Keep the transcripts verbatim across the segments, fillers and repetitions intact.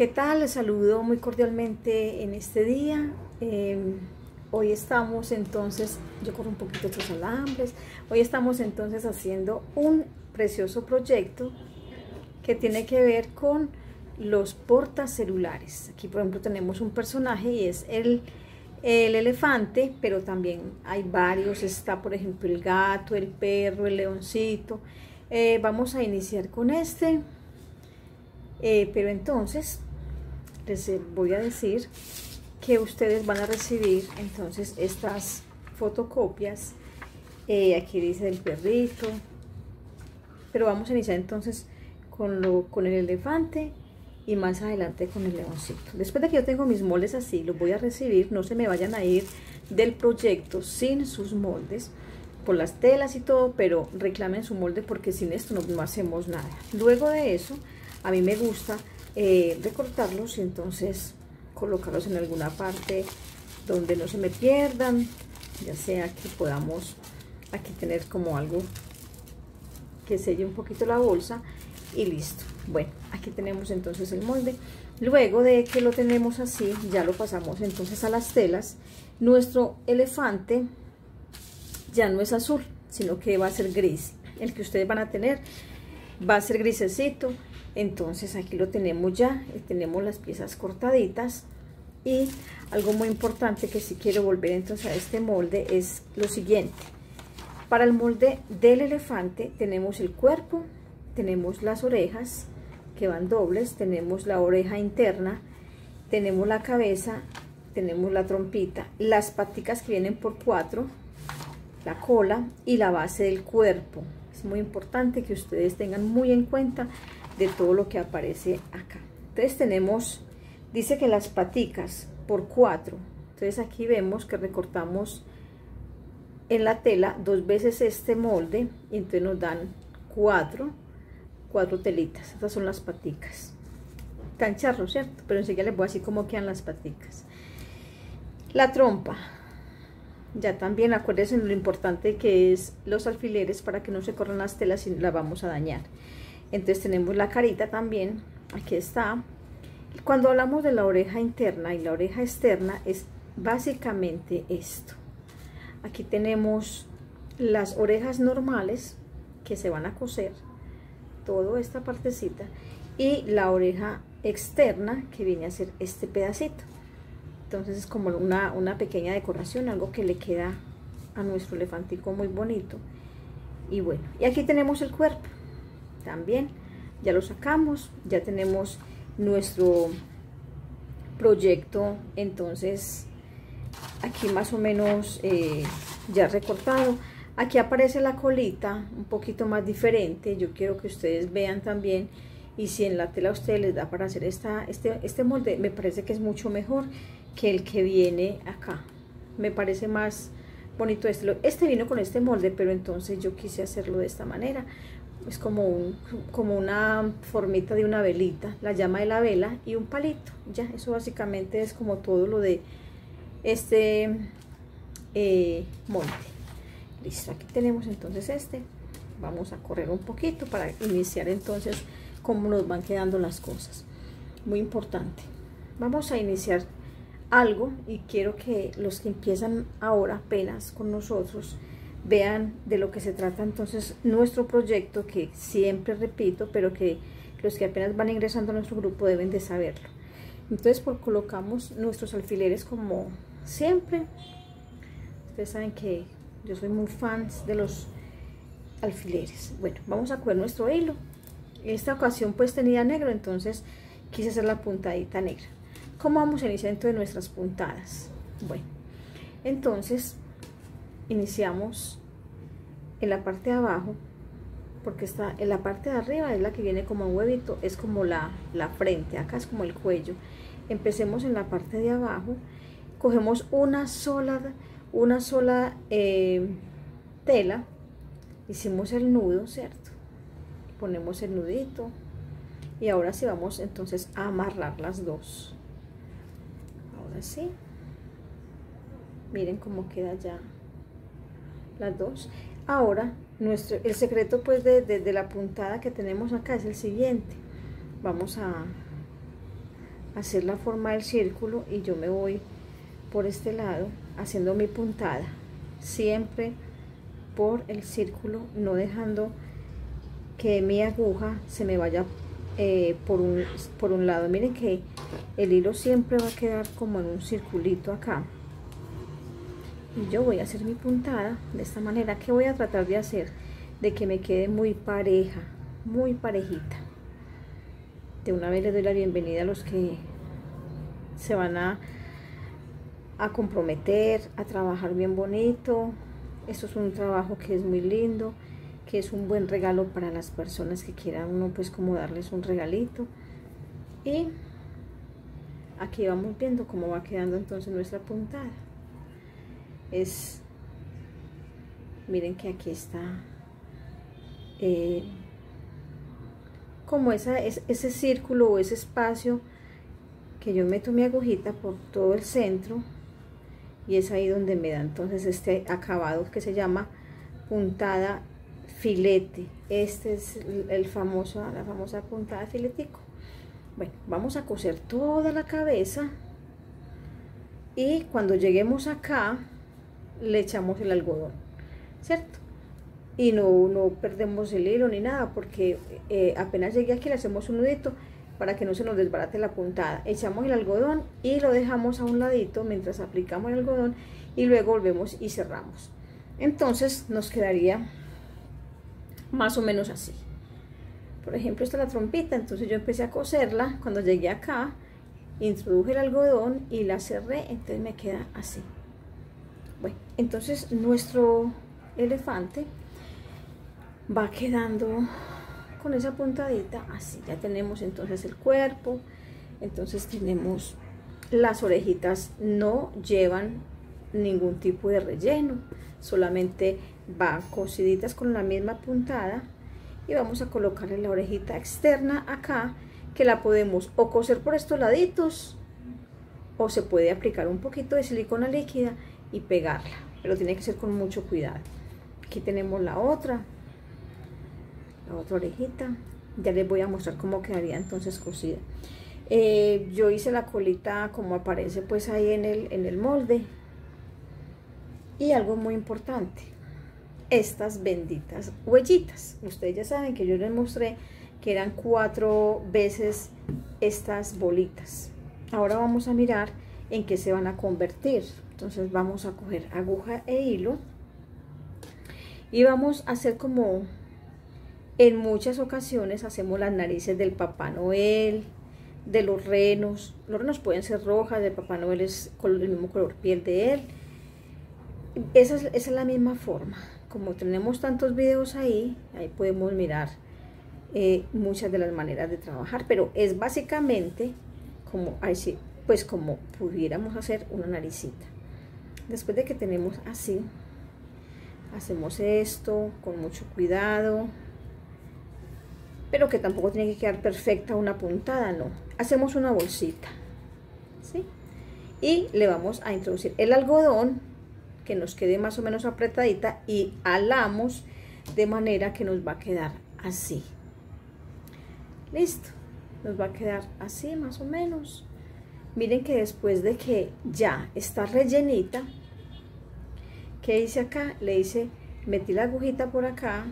¿Qué tal? Les saludo muy cordialmente en este día. Eh, hoy estamos entonces, yo corro un poquito estos alambres, hoy estamos entonces haciendo un precioso proyecto que tiene que ver con los portacelulares. Aquí por ejemplo tenemos un personaje y es el, el elefante, pero también hay varios, está por ejemplo el gato, el perro, el leoncito. Eh, vamos a iniciar con este. Eh, pero entonces les voy a decir que ustedes van a recibir entonces estas fotocopias. Eh, aquí dice del perrito, pero vamos a iniciar entonces con, lo, con el elefante y más adelante con el leoncito. Después de que yo tengo mis moldes así, los voy a recibir. No se me vayan a ir del proyecto sin sus moldes, por las telas y todo, pero reclamen su molde porque sin esto no, no hacemos nada. Luego de eso, a mí me gusta eh, recortarlos y entonces colocarlos en alguna parte donde no se me pierdan, ya sea que podamos aquí tener como algo que selle un poquito la bolsa y listo. Bueno, aquí tenemos entonces el molde. Luego de que lo tenemos así, ya lo pasamos entonces a las telas. Nuestro elefante ya no es azul, sino que va a ser gris. El que ustedes van a tener va a ser grisecito. Entonces aquí lo tenemos ya, tenemos las piezas cortaditas. Y algo muy importante que si quiero volver entonces a este molde es lo siguiente. Para el molde del elefante tenemos el cuerpo, tenemos las orejas que van dobles, tenemos la oreja interna, tenemos la cabeza, tenemos la trompita, las paticas que vienen por cuatro, la cola y la base del cuerpo. Es muy importante que ustedes tengan muy en cuenta de todo lo que aparece acá. Entonces tenemos, dice que las paticas por cuatro, entonces aquí vemos que recortamos en la tela dos veces este molde y entonces nos dan cuatro cuatro telitas. Estas son las paticas, tan charro, cierto, pero enseguida les voy a decir cómo quedan las paticas. La trompa, ya también acuérdense lo importante que es los alfileres para que no se corran las telas y las vamos a dañar. Entonces tenemos la carita también, aquí está. Cuando hablamos de la oreja interna y la oreja externa es básicamente esto. Aquí tenemos las orejas normales que se van a coser, toda esta partecita, y la oreja externa que viene a ser este pedacito. Entonces es como una, una pequeña decoración, algo que le queda a nuestro elefantico muy bonito. Y bueno, y aquí tenemos el cuerpo. También ya lo sacamos, ya tenemos nuestro proyecto entonces aquí más o menos eh, ya recortado. Aquí aparece la colita un poquito más diferente. Yo quiero que ustedes vean también, y si en la tela a ustedes les da para hacer esta, este, este molde, me parece que es mucho mejor que el que viene acá. Me parece más bonito este. Este vino con este molde, pero entonces yo quise hacerlo de esta manera. Es como, un, como una formita de una velita, la llama de la vela y un palito. Ya, eso básicamente es como todo lo de este eh, molde. Listo, aquí tenemos entonces este. Vamos a correr un poquito para iniciar entonces cómo nos van quedando las cosas. Muy importante. Vamos a iniciar algo y quiero que los que empiezan ahora apenas con nosotros vean de lo que se trata entonces nuestro proyecto, que siempre repito, pero que los que apenas van ingresando a nuestro grupo deben de saberlo. Entonces por colocamos nuestros alfileres como siempre. Ustedes saben que yo soy muy fan de los alfileres. Bueno, vamos a coger nuestro hilo. Esta ocasión pues tenía negro, entonces quise hacer la puntadita negra. ¿Cómo vamos a iniciar entonces nuestras puntadas? Bueno, entonces iniciamos en la parte de abajo, porque está en la parte de arriba es la que viene como un huevito, es como la, la frente, acá es como el cuello. Empecemos en la parte de abajo, cogemos una sola una sola eh, tela, hicimos el nudo, cierto, ponemos el nudito y ahora sí vamos entonces a amarrar las dos. Ahora sí, miren cómo queda ya las dos. Ahora nuestro el secreto pues de, de, de la puntada que tenemos acá es el siguiente. Vamos a hacer la forma del círculo y yo me voy por este lado haciendo mi puntada, siempre por el círculo, no dejando que mi aguja se me vaya eh, por, un, por un lado. Miren que el hilo siempre va a quedar como en un circulito acá. Y yo voy a hacer mi puntada de esta manera, que voy a tratar de hacer de que me quede muy pareja, muy parejita. De una vez les doy la bienvenida a los que se van a, a comprometer, a trabajar bien bonito. Esto es un trabajo que es muy lindo, que es un buen regalo para las personas que quieran uno pues como darles un regalito. Y aquí vamos viendo cómo va quedando entonces nuestra puntada. Es, miren que aquí está eh, como esa, es, ese círculo o ese espacio que yo meto mi agujita por todo el centro, y es ahí donde me da entonces este acabado que se llama puntada filete. Este es el famoso, la famosa puntada filetico. Bueno, vamos a coser toda la cabeza y cuando lleguemos acá le echamos el algodón, ¿cierto? Y no, no perdemos el hilo ni nada, porque eh, apenas llegué aquí le hacemos un nudito para que no se nos desbarate la puntada. Echamos el algodón y lo dejamos a un ladito mientras aplicamos el algodón y luego volvemos y cerramos. Entonces nos quedaría más o menos así. Por ejemplo, esta es la trompita, entonces yo empecé a coserla. Cuando llegué acá introduje el algodón y la cerré, entonces me queda así. Bueno, entonces nuestro elefante va quedando con esa puntadita así. Ya tenemos entonces el cuerpo, entonces tenemos las orejitas, no llevan ningún tipo de relleno, solamente van cosiditas con la misma puntada, y vamos a colocarle la orejita externa acá, que la podemos o coser por estos laditos o se puede aplicar un poquito de silicona líquida y pegarla, pero tiene que ser con mucho cuidado. Aquí tenemos la otra la otra orejita. Ya les voy a mostrar cómo quedaría entonces cosida. Eh, yo hice la colita como aparece pues ahí en el, en el molde. Y algo muy importante, estas benditas huellitas. Ustedes ya saben que yo les mostré que eran cuatro veces estas bolitas. Ahora vamos a mirar en qué se van a convertir. Entonces vamos a coger aguja e hilo y vamos a hacer como en muchas ocasiones hacemos las narices del Papá Noel, de los renos. Los renos pueden ser rojas, de Papá Noel es el mismo color piel de él. Esa es, esa es la misma forma. Como tenemos tantos videos ahí, ahí podemos mirar eh, muchas de las maneras de trabajar, pero es básicamente como así, pues como pudiéramos hacer una naricita. Después de que tenemos así, hacemos esto con mucho cuidado, pero que tampoco tiene que quedar perfecta una puntada, no. Hacemos una bolsita, ¿sí? Y le vamos a introducir el algodón, que nos quede más o menos apretadita, y alamos de manera que nos va a quedar así. Listo, nos va a quedar así más o menos. Miren que después de que ya está rellenita, ¿qué hice acá? Le hice, metí la agujita por acá,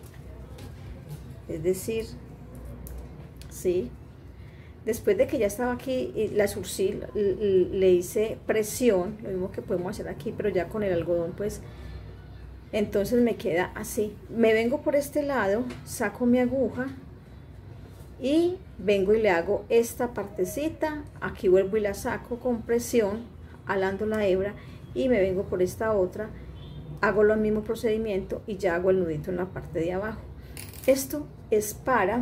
es decir, sí. Después de que ya estaba aquí, la surcí, le hice presión, lo mismo que podemos hacer aquí, pero ya con el algodón, pues, entonces me queda así. Me vengo por este lado, saco mi aguja y vengo y le hago esta partecita, aquí vuelvo y la saco con presión, alando la hebra, y me vengo por esta otra, hago lo mismo procedimiento y ya hago el nudito en la parte de abajo. Esto es para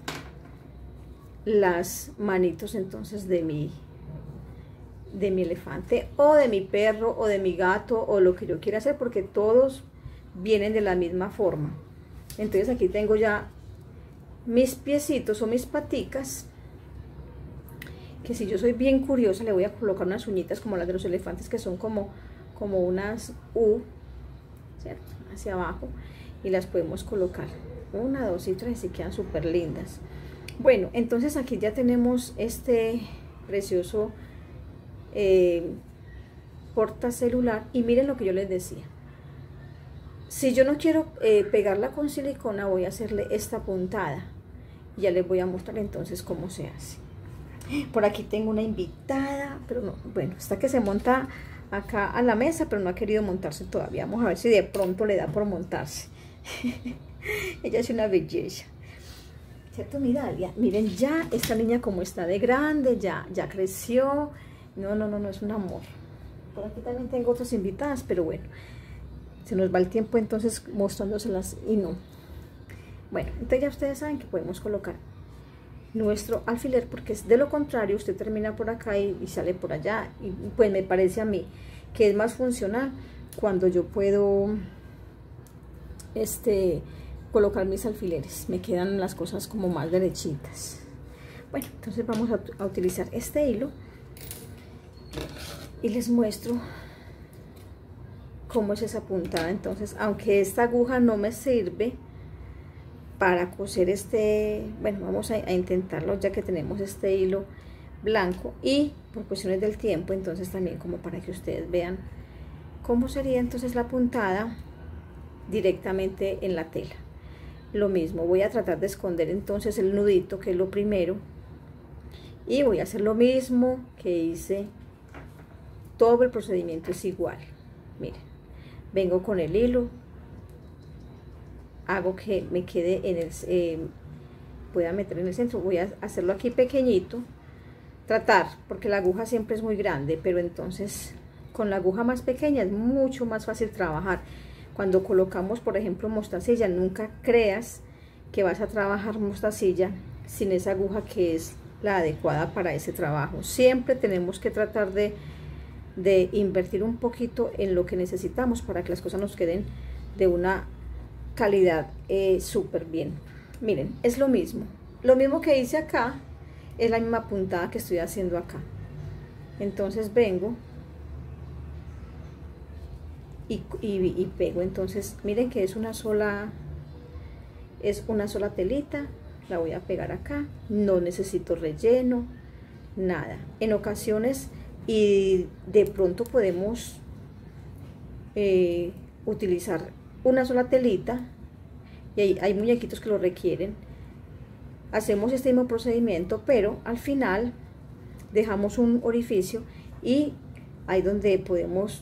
las manitos entonces de mi de mi elefante o de mi perro o de mi gato o lo que yo quiera hacer, porque todos vienen de la misma forma. Entonces aquí tengo ya mis piecitos o mis paticas, que si yo soy bien curiosa le voy a colocar unas uñitas como las de los elefantes, que son como como unas U, ¿cierto? Hacia abajo, y las podemos colocar una, dos y tres y quedan súper lindas. Bueno, entonces aquí ya tenemos este precioso eh, portacelular. Y miren lo que yo les decía, si yo no quiero eh, pegarla con silicona, voy a hacerle esta puntada. Ya les voy a mostrar entonces cómo se hace. Por aquí tengo una invitada, pero no, bueno, está que se monta acá a la mesa, pero no ha querido montarse todavía. Vamos a ver si de pronto le da por montarse. Ella es una belleza, ¿cierto? Mi Dalia, miren ya esta niña como está de grande, ya, ya creció. No, no, no, no, es un amor. Por aquí también tengo otras invitadas, pero bueno, se nos va el tiempo entonces mostrándoselas y no. Bueno, entonces ya ustedes saben que podemos colocar nuestro alfiler, porque es de lo contrario, usted termina por acá y, y sale por allá. Y pues me parece a mí que es más funcional cuando yo puedo este colocar mis alfileres, me quedan las cosas como más derechitas. Bueno, entonces vamos a, a utilizar este hilo y les muestro cómo es esa puntada. Entonces, aunque esta aguja no me sirve para coser este, bueno, vamos a, a intentarlo ya que tenemos este hilo blanco y por cuestiones del tiempo, entonces también como para que ustedes vean cómo sería entonces la puntada directamente en la tela. Lo mismo, voy a tratar de esconder entonces el nudito, que es lo primero, y voy a hacer lo mismo que hice. Todo el procedimiento es igual. Miren, vengo con el hilo, hago que me quede en el eh, pueda meter en el centro. Voy a hacerlo aquí pequeñito, tratar, porque la aguja siempre es muy grande, pero entonces con la aguja más pequeña es mucho más fácil trabajar. Cuando colocamos, por ejemplo, mostacilla, nunca creas que vas a trabajar mostacilla sin esa aguja que es la adecuada para ese trabajo. Siempre tenemos que tratar de, de invertir un poquito en lo que necesitamos para que las cosas nos queden de una calidad eh, súper bien. Miren, es lo mismo. Lo mismo que hice acá, es la misma puntada que estoy haciendo acá. Entonces vengo Y, y, y pego. Entonces miren que es una sola es una sola telita, la voy a pegar acá, no necesito relleno, nada. En ocasiones y de pronto podemos eh, utilizar una sola telita y hay, hay muñequitos que lo requieren. Hacemos este mismo procedimiento, pero al final dejamos un orificio y ahí donde podemos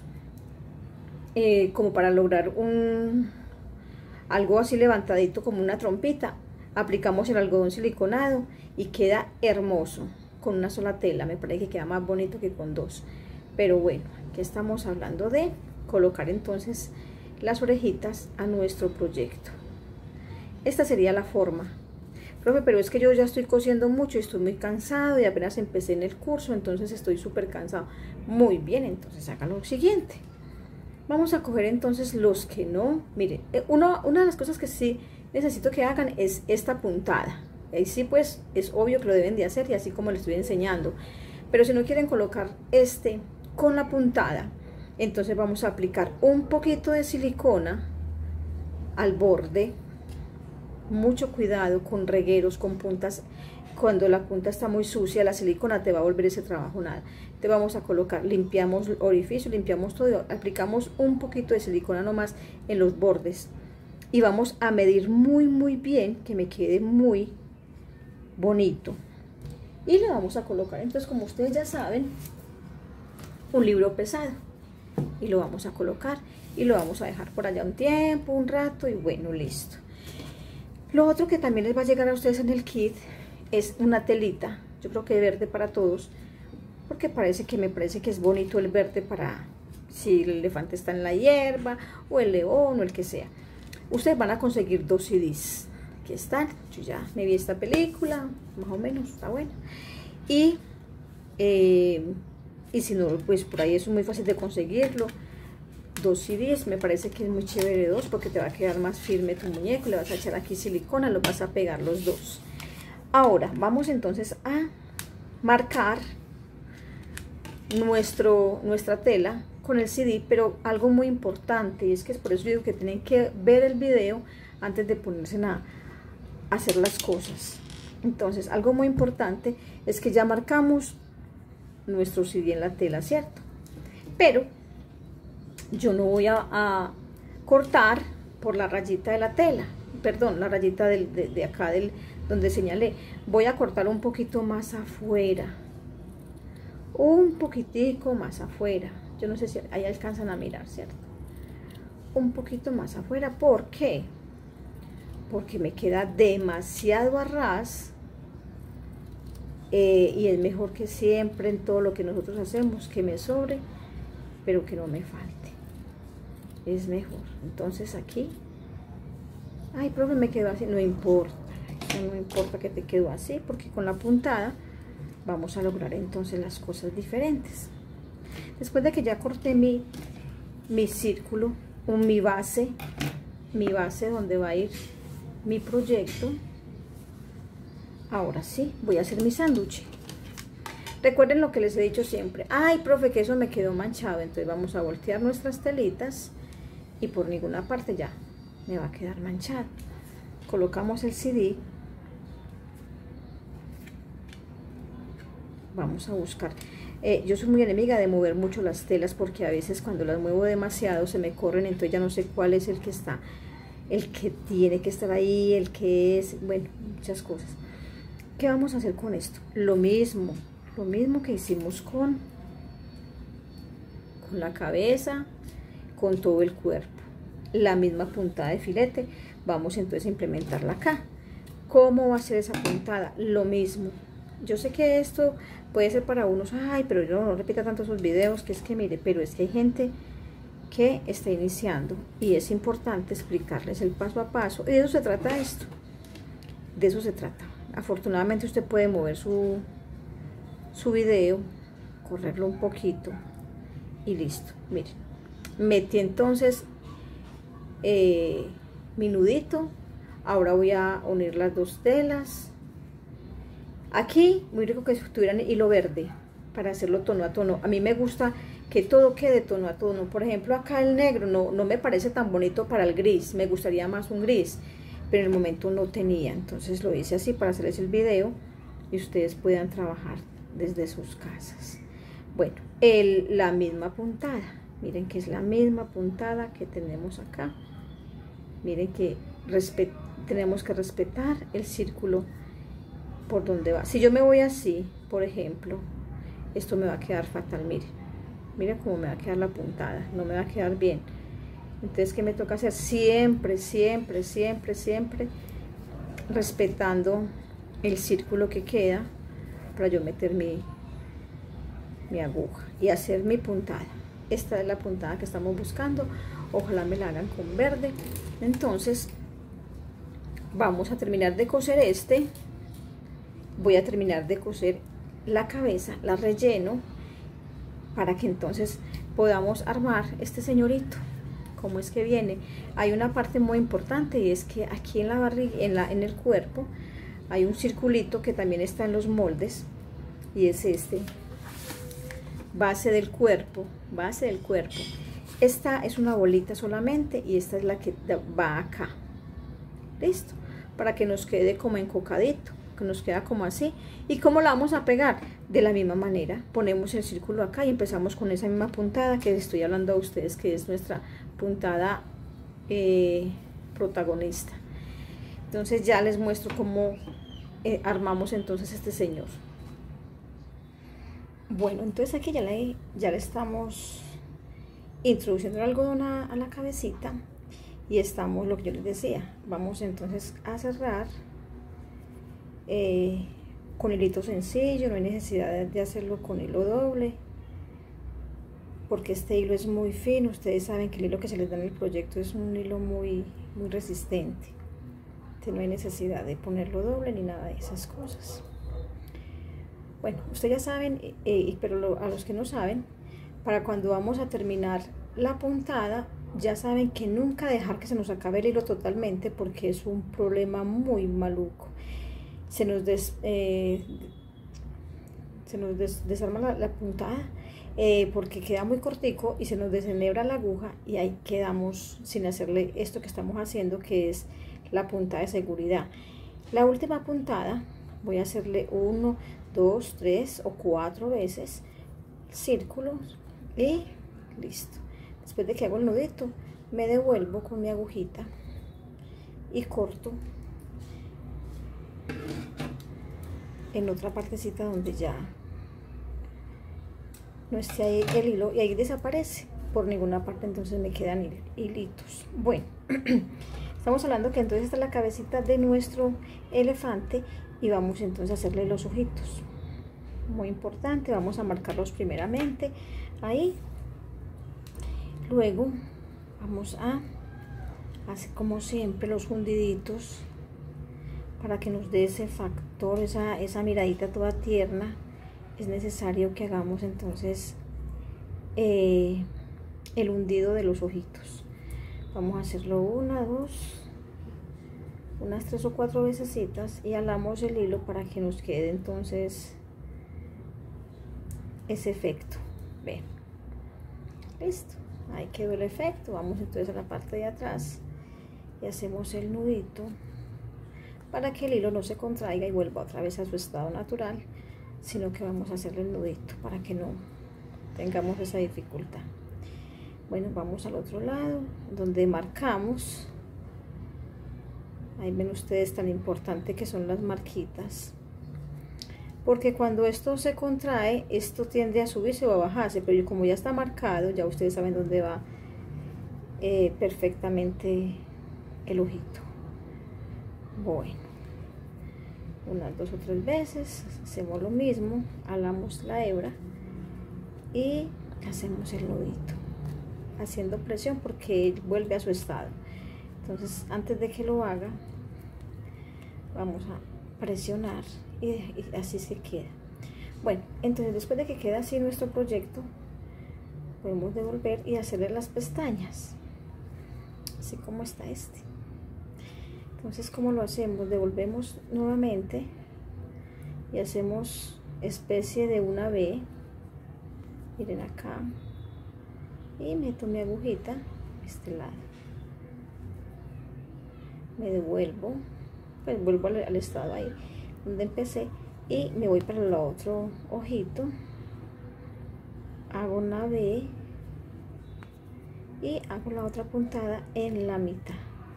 Eh, como para lograr un algo así levantadito como una trompita, aplicamos el algodón siliconado y queda hermoso con una sola tela. Me parece que queda más bonito que con dos, pero bueno, aquí estamos hablando de colocar entonces las orejitas a nuestro proyecto. Esta sería la forma. Profe, pero es que yo ya estoy cosiendo mucho y estoy muy cansado y apenas empecé en el curso, entonces estoy súper cansado. Muy bien, entonces hagan lo siguiente. Vamos a coger entonces los que no, miren, uno, una de las cosas que sí necesito que hagan es esta puntada. Ahí sí pues es obvio que lo deben de hacer y así como les estoy enseñando. Pero si no quieren colocar este con la puntada, entonces vamos a aplicar un poquito de silicona al borde. Mucho cuidado con regueros, con puntas. Cuando la punta está muy sucia, la silicona te va a volver ese trabajo nada. Te vamos a colocar, limpiamos el orificio, limpiamos todo, aplicamos un poquito de silicona nomás en los bordes y vamos a medir muy muy bien que me quede muy bonito y le vamos a colocar entonces, como ustedes ya saben, un libro pesado y lo vamos a colocar y lo vamos a dejar por allá un tiempo, un rato y bueno, listo. Lo otro que también les va a llegar a ustedes en el kit es una telita, yo creo que verde para todos, porque parece que me parece que es bonito el verde para si el elefante está en la hierba o el león o el que sea. Ustedes van a conseguir dos C Ds que están, yo ya me vi esta película, más o menos, está buena, y eh, y si no, pues por ahí es muy fácil de conseguirlo. Dos C Ds, me parece que es muy chévere dos, porque te va a quedar más firme tu muñeco, le vas a echar aquí silicona, lo vas a pegar los dos. Ahora vamos entonces a marcar nuestro, nuestra tela con el C D, pero algo muy importante, y es que es por eso digo que tienen que ver el video antes de ponerse a hacer las cosas. Entonces algo muy importante es que ya marcamos nuestro C D en la tela, ¿cierto? Pero yo no voy a, a cortar por la rayita de la tela, perdón, la rayita del, de, de acá del donde señalé. Voy a cortar un poquito más afuera, un poquitico más afuera. Yo no sé si ahí alcanzan a mirar, ¿cierto? Un poquito más afuera. ¿Por qué? Porque me queda demasiado a ras, eh, y es mejor que siempre en todo lo que nosotros hacemos que me sobre, pero que no me falte. Es mejor. Entonces aquí, ay, profe, me quedó así. No importa, no importa que te quedó así, porque con la puntada vamos a lograr entonces las cosas diferentes. Después de que ya corté mi, mi círculo, un, mi base, mi base donde va a ir mi proyecto, ahora sí, voy a hacer mi sándwich. Recuerden lo que les he dicho siempre. Ay, profe, que eso me quedó manchado. Entonces vamos a voltear nuestras telitas y por ninguna parte ya me va a quedar manchado. Colocamos el C D. Vamos a buscar. Eh, yo soy muy enemiga de mover mucho las telas porque a veces cuando las muevo demasiado se me corren, entonces ya no sé cuál es el que está, el que tiene que estar ahí, el que es, bueno, muchas cosas. ¿Qué vamos a hacer con esto? Lo mismo, lo mismo que hicimos con, con la cabeza, con todo el cuerpo. La misma puntada de filete, vamos entonces a implementarla acá. ¿Cómo va a ser esa puntada? Lo mismo. Yo sé que esto puede ser para unos, ay, pero yo no repita tanto esos videos, que es que mire, pero es que hay gente que está iniciando y es importante explicarles el paso a paso, y de eso se trata esto, de eso se trata. Afortunadamente usted puede mover su, su video, correrlo un poquito y listo. Miren, metí entonces eh, mi nudito, ahora voy a unir las dos telas. Aquí, muy rico que tuvieran hilo verde para hacerlo tono a tono. A mí me gusta que todo quede tono a tono. Por ejemplo, acá el negro no, no me parece tan bonito para el gris. Me gustaría más un gris, pero en el momento no tenía. Entonces lo hice así para hacerles el video y ustedes puedan trabajar desde sus casas. Bueno, el, la misma puntada. Miren que es la misma puntada que tenemos acá. Miren que tenemos que respetar el círculo por donde va. Si yo me voy así, por ejemplo, esto me va a quedar fatal. Miren, miren cómo me va a quedar la puntada, no me va a quedar bien. Entonces, ¿qué me toca hacer? Siempre, siempre, siempre, siempre respetando el círculo que queda para yo meter mi, mi aguja y hacer mi puntada. Esta es la puntada que estamos buscando. Ojalá me la hagan con verde. Entonces, vamos a terminar de coser este. Voy a terminar de coser la cabeza, la relleno, para que entonces podamos armar este señorito. ¿Cómo es que viene? Hay una parte muy importante, y es que aquí en la barriga, en, la, en el cuerpo, hay un circulito que también está en los moldes, y es este, base del cuerpo, base del cuerpo. Esta es una bolita solamente, y esta es la que va acá. Listo, para que nos quede como encocadito, que nos queda como así. ¿Y cómo la vamos a pegar? De la misma manera, ponemos el círculo acá y empezamos con esa misma puntada que les estoy hablando a ustedes, que es nuestra puntada eh, protagonista. Entonces ya les muestro cómo eh, armamos entonces este señor. Bueno, entonces aquí ya le, ya le estamos introduciendo el algodón a, a la cabecita, y estamos, lo que yo les decía, vamos entonces a cerrar Eh, con hilito sencillo. No hay necesidad de, de hacerlo con hilo doble, porque este hilo es muy fino. Ustedes saben que el hilo que se les da en el proyecto es un hilo muy, muy resistente. Entonces no hay necesidad de ponerlo doble ni nada de esas cosas. Bueno, ustedes ya saben, eh, pero lo, a los que no saben, para cuando vamos a terminar la puntada, ya saben que nunca dejar que se nos acabe el hilo totalmente, porque es un problema muy maluco. Se nos, des, eh, se nos des, desarma la, la puntada eh, porque queda muy cortico y se nos desenhebra la aguja, y ahí quedamos sin hacerle esto que estamos haciendo, que es la puntada de seguridad. La última puntada voy a hacerle uno, dos, tres o cuatro veces círculos y listo. Después de que hago el nudito, me devuelvo con mi agujita y corto en otra partecita donde ya no esté ahí el hilo, y ahí desaparece por ninguna parte, entonces me quedan hilitos. Bueno, estamos hablando que entonces esta es la cabecita de nuestro elefante y vamos entonces a hacerle los ojitos. Muy importante, vamos a marcarlos primeramente ahí, luego vamos a hacer como siempre los hundiditos para que nos dé ese factor, esa, esa miradita toda tierna. Es necesario que hagamos entonces eh, el hundido de los ojitos. Vamos a hacerlo una, dos, unas tres o cuatro vecesitas y alamos el hilo para que nos quede entonces ese efecto. Ven, listo, ahí quedó el efecto. Vamos entonces a la parte de atrás y hacemos el nudito para que el hilo no se contraiga y vuelva otra vez a su estado natural, sino que vamos a hacerle el nudito para que no tengamos esa dificultad. Bueno, vamos al otro lado donde marcamos. Ahí ven ustedes tan importante que son las marquitas, porque cuando esto se contrae, esto tiende a subirse o a bajarse, pero como ya está marcado, ya ustedes saben dónde va eh, perfectamente el ojito. Bueno, unas dos o tres veces hacemos lo mismo, alamos la hebra y hacemos el nudito, haciendo presión porque vuelve a su estado. Entonces, antes de que lo haga, vamos a presionar y, y así se queda. Bueno, entonces después de que queda así nuestro proyecto, podemos devolver y hacerle las pestañas, así como está este. Entonces, ¿cómo lo hacemos? Devolvemos nuevamente y hacemos especie de una V. Miren acá. Y meto mi agujita a este lado. Me devuelvo, pues vuelvo al, al estado ahí donde empecé y me voy para el otro ojito. Hago una V y hago la otra puntada en la mitad.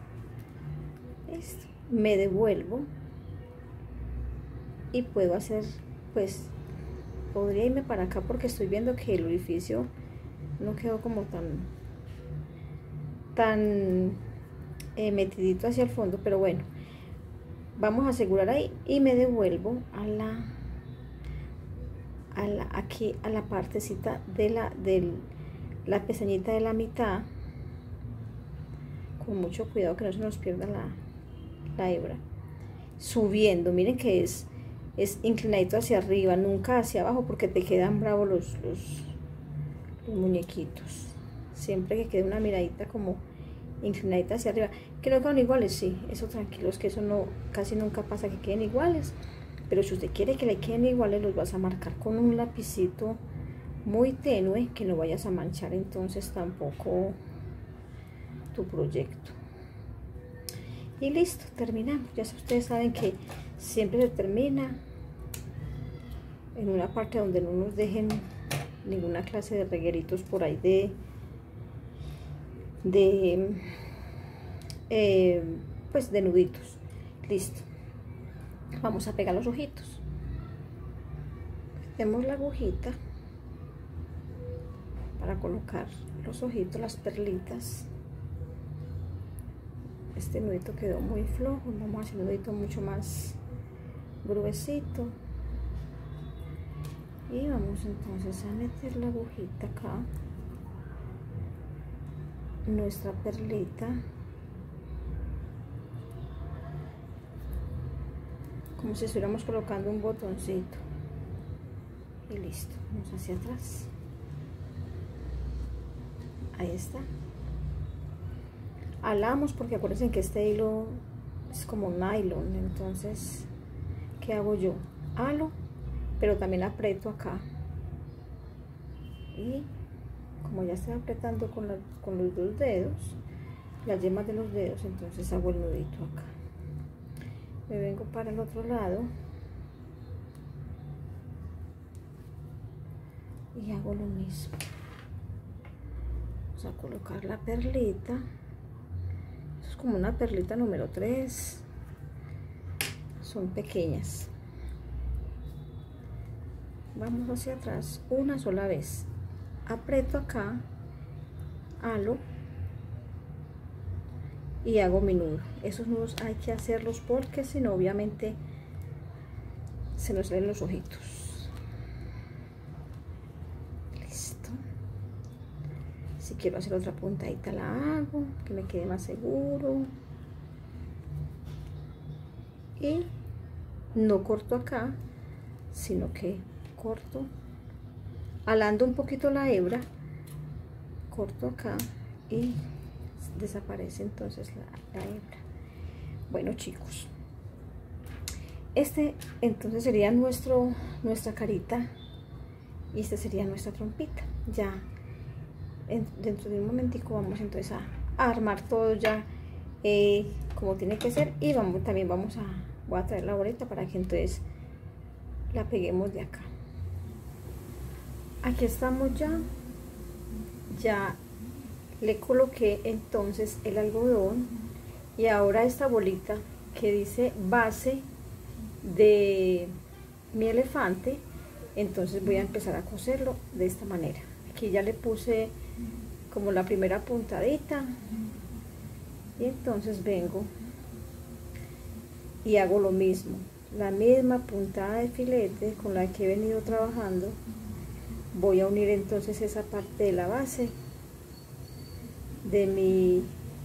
Esto. Me devuelvo y puedo hacer, pues podría irme para acá porque estoy viendo que el orificio no quedó como tan tan eh, metidito hacia el fondo, pero bueno, vamos a asegurar ahí y me devuelvo a la a la aquí a la partecita de la de la pestañita de la mitad, con mucho cuidado que no se nos pierda la la hebra, subiendo. Miren que es es inclinadito hacia arriba, nunca hacia abajo, porque te quedan bravos los, los, los muñequitos. Siempre que quede una miradita como inclinadita hacia arriba. Que no quedan iguales, sí, eso tranquilos, que eso no, casi nunca pasa que queden iguales. Pero si usted quiere que le queden iguales, los vas a marcar con un lapicito muy tenue, que no vayas a manchar entonces tampoco tu proyecto. Y listo, terminamos. Ya ustedes saben que siempre se termina en una parte donde no nos dejen ninguna clase de regueritos por ahí de de eh, pues de nuditos. Listo, vamos a pegar los ojitos. Metemos la agujita para colocar los ojitos, las perlitas. Este nudito quedó muy flojo, vamos a hacer un nudito mucho más gruesito y vamos entonces a meter la agujita acá, nuestra perlita, como si estuviéramos colocando un botoncito, y listo. Vamos hacia atrás, ahí está. Alamos porque acuérdense que este hilo es como nylon, entonces ¿qué hago yo? Halo, pero también aprieto acá, y como ya estoy apretando con, la, con los dos dedos, las yemas de los dedos, entonces hago el nudito acá. Me vengo para el otro lado y hago lo mismo. Vamos a colocar la perlita. Esto es como una perlita número tres. Son pequeñas. Vamos hacia atrás una sola vez. Aprieto acá, halo y hago mi nudo. Esos nudos hay que hacerlos porque si no, obviamente se nos ven los ojitos. Listo. Si quiero hacer otra puntadita la hago, que me quede más seguro. Y no corto acá, sino que corto, alando un poquito la hebra, corto acá y desaparece entonces la, la hebra. Bueno, chicos, este entonces sería nuestro nuestra carita y este sería nuestra trompita. Ya en, dentro de un momentico vamos entonces a, a armar todo ya eh, como tiene que ser, y vamos también vamos a voy a traer la boleta para que entonces la peguemos de acá. Aquí estamos ya, ya le coloqué entonces el algodón, y ahora esta bolita que dice base de mi elefante, entonces voy a empezar a coserlo de esta manera. Aquí ya le puse como la primera puntadita, y entonces vengo y hago lo mismo, la misma puntada de filete con la que he venido trabajando. Voy a unir entonces esa parte de la base de mi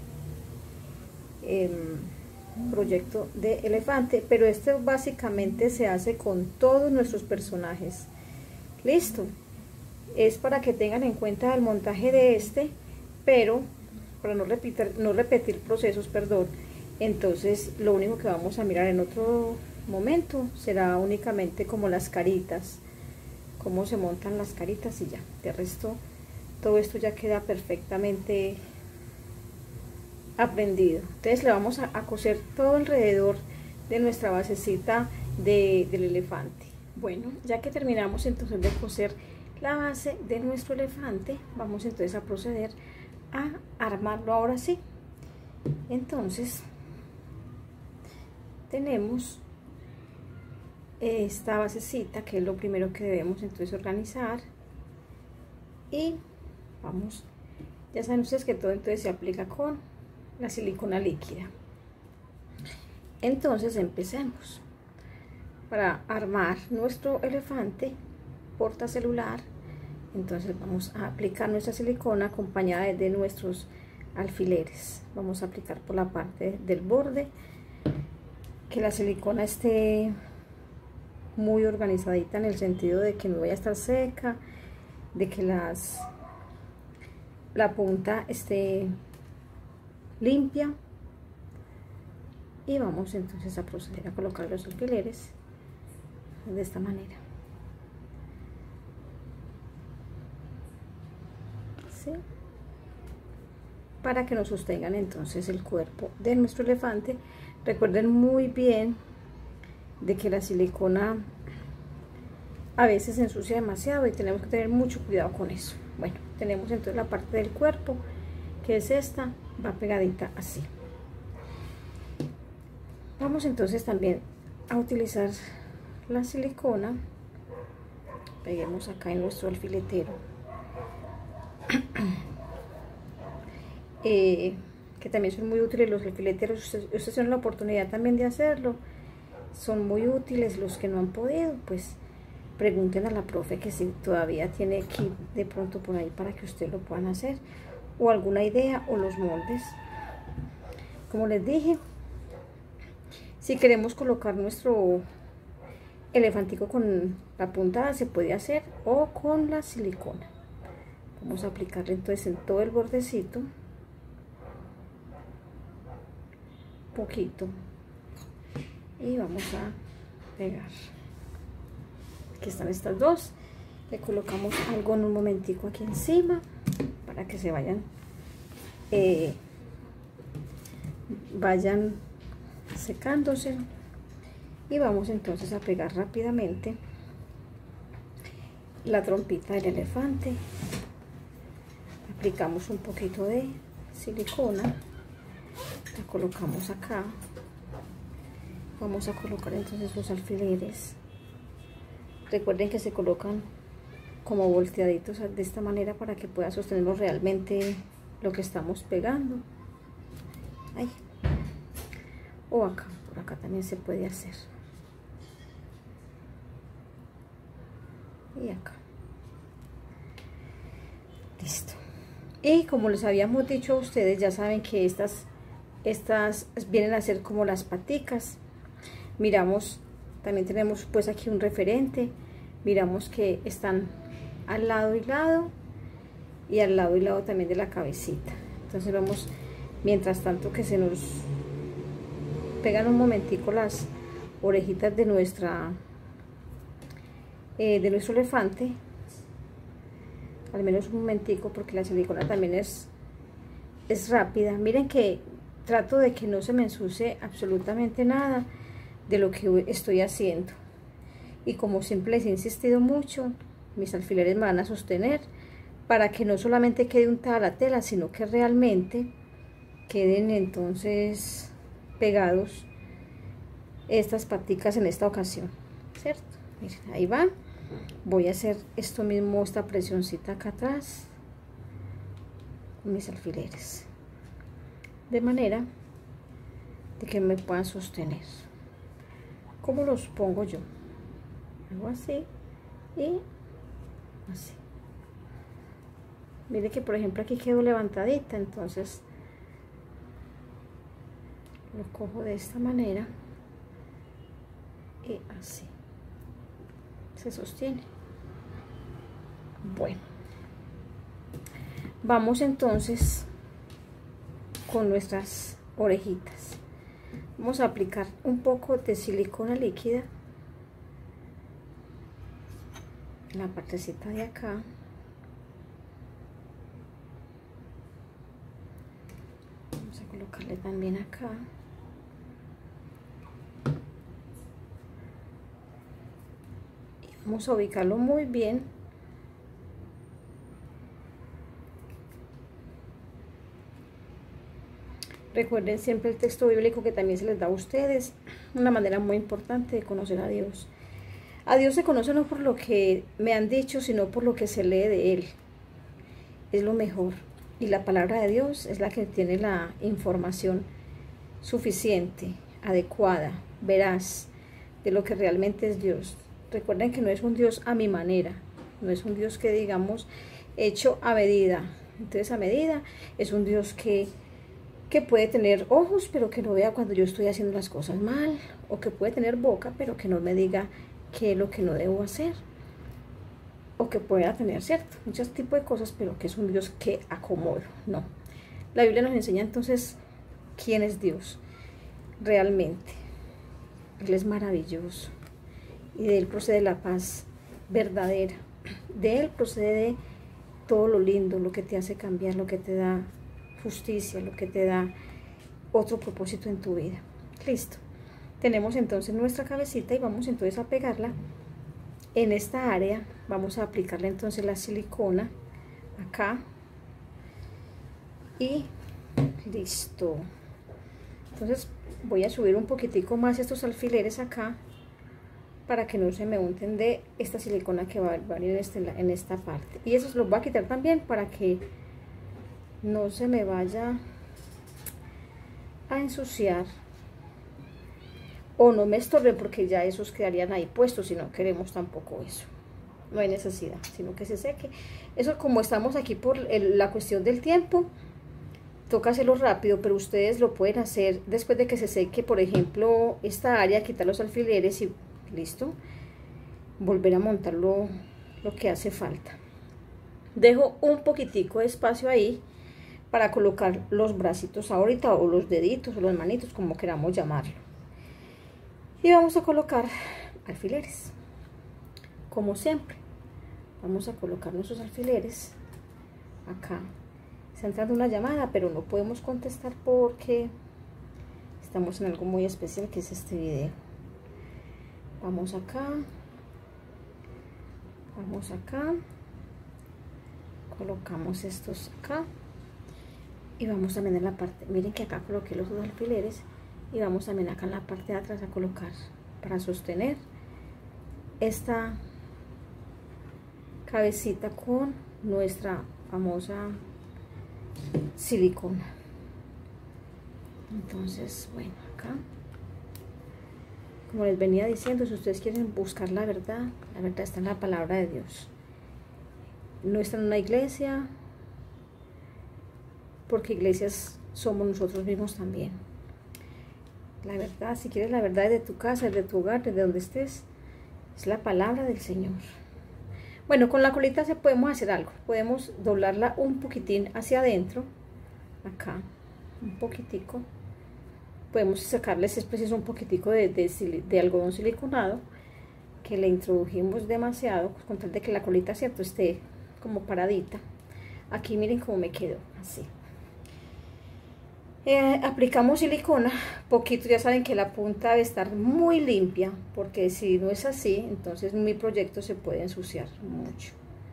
eh, proyecto de elefante, pero este básicamente se hace con todos nuestros personajes. Listo, es para que tengan en cuenta el montaje de este, pero para no repetir, no repetir procesos, perdón. Entonces lo único que vamos a mirar en otro momento será únicamente como las caritas, cómo se montan las caritas, y ya, de resto todo esto ya queda perfectamente aprendido. Entonces le vamos a, a coser todo alrededor de nuestra basecita de, del elefante. Bueno, ya que terminamos entonces de coser la base de nuestro elefante, vamos entonces a proceder a armarlo ahora sí. Entonces tenemos esta basecita, que es lo primero que debemos entonces organizar, y vamos, ya saben ustedes que todo entonces se aplica con la silicona líquida. Entonces empecemos. Para armar nuestro elefante portacelular, entonces vamos a aplicar nuestra silicona acompañada de nuestros alfileres. Vamos a aplicar por la parte del borde, que la silicona esté muy organizadita, en el sentido de que no vaya a estar seca, de que las la punta esté limpia, y vamos entonces a proceder a colocar los alfileres de esta manera. ¿Sí? Para que nos sostengan entonces el cuerpo de nuestro elefante. Recuerden muy bien de que la silicona a veces se ensucia demasiado y tenemos que tener mucho cuidado con eso. Bueno, tenemos entonces la parte del cuerpo, que es esta, va pegadita así. Vamos entonces también a utilizar la silicona. Peguemos acá en nuestro alfiletero, eh, que también son muy útiles los alfileteros. Ustedes, ustedes tienen la oportunidad también de hacerlo, son muy útiles. Los que no han podido, pues pregunten a la profe que si todavía tiene kit de pronto por ahí para que ustedes lo puedan hacer, o alguna idea, o los moldes. Como les dije, si queremos colocar nuestro elefantico con la puntada, se puede hacer, o con la silicona. Vamos a aplicarle entonces en todo el bordecito poquito, y vamos a pegar. Aquí están estas dos. Le colocamos algo en un momentico aquí encima para que se vayan eh, vayan secándose, y vamos entonces a pegar rápidamente la trompita del elefante. Aplicamos un poquito de silicona, la colocamos acá. Vamos a colocar entonces los alfileres. Recuerden que se colocan como volteaditos de esta manera para que pueda sostenerlo realmente lo que estamos pegando. Ahí. O acá, por acá también se puede hacer. Y acá. Listo. Y como les habíamos dicho a ustedes, ya saben que estas, estas vienen a ser como las paticas. Miramos, también tenemos pues aquí un referente. Miramos que están al lado y lado. Y al lado y lado también de la cabecita. Entonces vamos, mientras tanto que se nos pegan un momentico las orejitas de nuestra eh, de nuestro elefante, al menos un momentico, porque la silicona también es es rápida. Miren que trato de que no se me ensucie absolutamente nada de lo que estoy haciendo, y como siempre les he insistido mucho, mis alfileres me van a sostener para que no solamente quede untada la tela, sino que realmente queden entonces pegados estas paticas en esta ocasión, ¿cierto? Miren, ahí van. Voy a hacer esto mismo, esta presioncita acá atrás con mis alfileres, de manera de que me puedan sostener. ¿Cómo los pongo yo? Hago así y así. Mire que por ejemplo aquí quedó levantadita, entonces lo cojo de esta manera y así se sostiene. Bueno, vamos entonces con nuestras orejitas. Vamos a aplicar un poco de silicona líquida en la partecita de acá. Vamos a colocarle también acá. Y vamos a ubicarlo muy bien. Recuerden siempre el texto bíblico que también se les da a ustedes, una manera muy importante de conocer a Dios. A Dios se conoce no por lo que me han dicho, sino por lo que se lee de Él. Es lo mejor. Y la palabra de Dios es la que tiene la información suficiente, adecuada, veraz, de lo que realmente es Dios. Recuerden que no es un Dios a mi manera, no es un Dios que digamos hecho a medida. Entonces a medida es un Dios que que puede tener ojos, pero que no vea cuando yo estoy haciendo las cosas mal, o que puede tener boca, pero que no me diga qué es lo que no debo hacer, o que pueda tener, ¿cierto? Muchos tipos de cosas, pero que es un Dios que acomodo, no. La Biblia nos enseña entonces quién es Dios realmente. Él es maravilloso, y de Él procede la paz verdadera, de Él procede todo lo lindo, lo que te hace cambiar, lo que te da justicia, lo que te da otro propósito en tu vida. Listo. Tenemos entonces nuestra cabecita y vamos entonces a pegarla en esta área. Vamos a aplicarle entonces la silicona acá y listo. Entonces voy a subir un poquitico más estos alfileres acá para que no se me unten de esta silicona que va a venir en, este, en esta parte, y eso los voy a quitar también para que no se me vaya a ensuciar o no me estorbe, porque ya esos quedarían ahí puestos y no queremos tampoco eso. No hay necesidad, sino que se seque. Eso, como estamos aquí por el, la cuestión del tiempo, toca hacerlo rápido, pero ustedes lo pueden hacer después de que se seque, por ejemplo, esta área, quitar los alfileres y listo, volver a montarlo lo que hace falta. Dejo un poquitico de espacio ahí para colocar los bracitos ahorita, o los deditos, o las manitos, como queramos llamarlo. Y vamos a colocar alfileres. Como siempre, vamos a colocar nuestros alfileres acá. Está entrando una llamada, pero no podemos contestar porque estamos en algo muy especial, que es este video. Vamos acá. Vamos acá, colocamos estos acá y vamos también en la parte, miren que acá coloqué los dos alfileres y vamos también acá en la parte de atrás a colocar para sostener esta cabecita con nuestra famosa silicona. Entonces, bueno, acá, como les venía diciendo, si ustedes quieren buscar la verdad, la verdad está en la palabra de Dios. No está en una iglesia, porque iglesias somos nosotros mismos también. La verdad, si quieres la verdad de tu casa, de tu hogar, de donde estés, es la palabra del Señor. Bueno, con la colita se podemos hacer algo. Podemos doblarla un poquitín hacia adentro, acá, un poquitico. Podemos sacarle, si es preciso, un poquitico de, de, de algodón siliconado, que le introdujimos demasiado, pues, con tal de que la colita, cierto, esté como paradita. Aquí miren cómo me quedó, así. Eh, aplicamos silicona, poquito, ya saben que la punta debe estar muy limpia, porque si no es así, entonces mi proyecto se puede ensuciar mucho.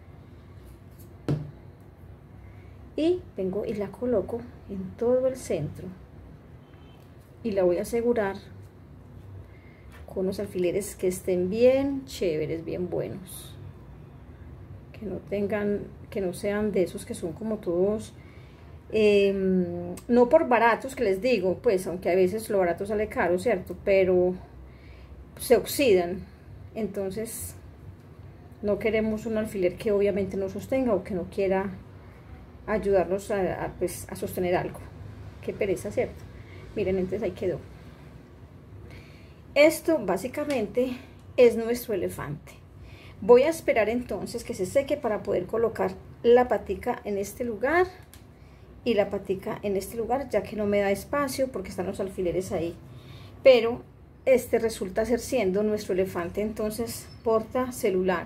Y vengo y la coloco en todo el centro. Y la voy a asegurar con unos alfileres que estén bien chéveres, bien buenos. Que no tengan, que no sean de esos que son como todos... Eh, no por baratos, que les digo, pues aunque a veces lo barato sale caro, cierto, pero se oxidan. Entonces no queremos un alfiler que obviamente no sostenga o que no quiera ayudarnos a, a, pues, a sostener algo. Qué pereza, cierto. Miren, entonces ahí quedó. Esto básicamente es nuestro elefante. Voy a esperar entonces que se seque para poder colocar la patica en este lugar y la patica en este lugar, ya que no me da espacio porque están los alfileres ahí. Pero este resulta ser siendo nuestro elefante entonces porta celular.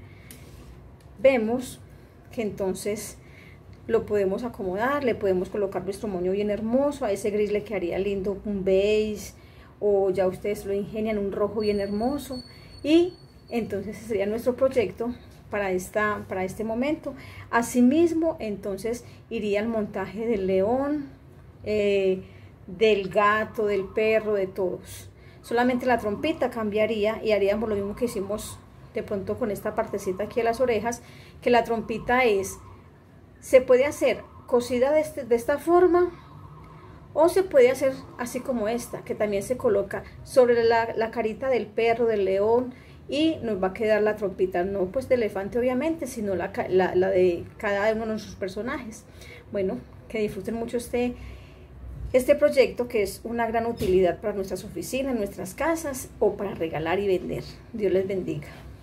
Vemos que entonces lo podemos acomodar, le podemos colocar nuestro moño bien hermoso, a ese gris le quedaría lindo un beige, o ya ustedes lo ingenian, un rojo bien hermoso, y entonces ese sería nuestro proyecto para, esta, para este momento. Asimismo, entonces iría el montaje del león, eh, del gato, del perro, de todos. Solamente la trompita cambiaría y haríamos lo mismo que hicimos de pronto con esta partecita aquí de las orejas, que la trompita es, se puede hacer cosida de, este, de esta forma, o se puede hacer así como esta, que también se coloca sobre la, la carita del perro, del león, y nos va a quedar la trompita, no pues de elefante obviamente, sino la, la, la de cada uno de nuestros personajes. Bueno, que disfruten mucho este, este proyecto, que es una gran utilidad para nuestras oficinas, nuestras casas, o para regalar y vender. Dios les bendiga.